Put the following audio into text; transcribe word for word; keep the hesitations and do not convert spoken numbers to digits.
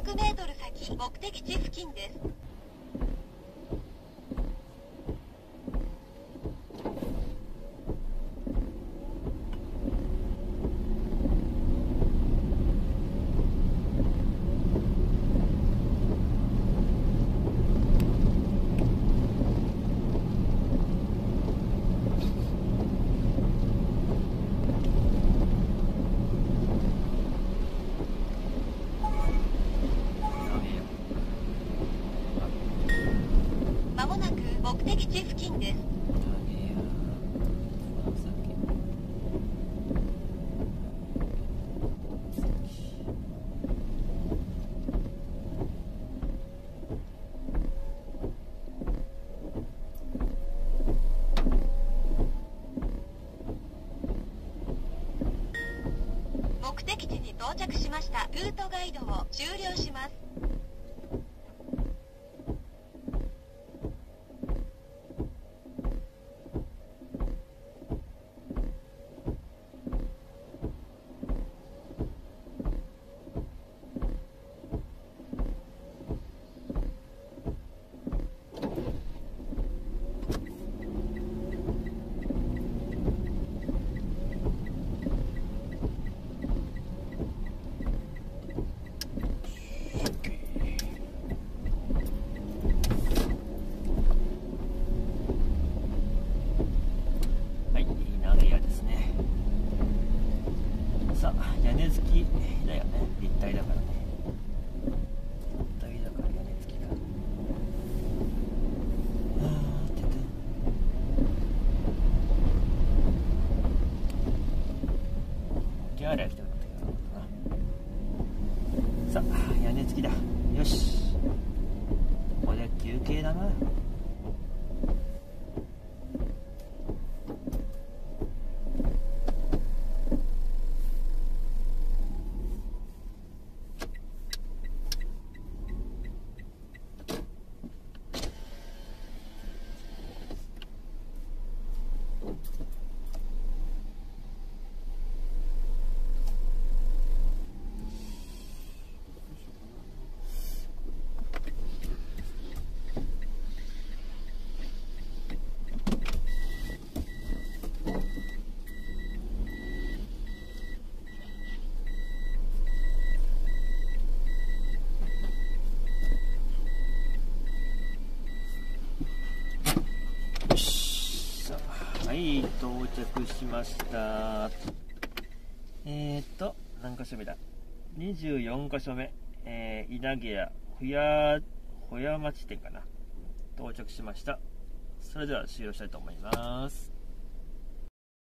くメートル先、目的地付近です。まもなく目的地付近です。目的地に到着しました。ルートガイドを終了します。 さあ、屋根付きだよね。立体だからね。立体だから屋根付きか。あーてて手洗い来てもらったけどなかったな。さあ、屋根付きだ。よし、ここで休憩だな。はい、到着しました。えーと、何箇所目だ ?にじゅうよん 箇所目、えー、稲毛屋ほや、ほや町店かな。到着しました。それでは終了したいと思います。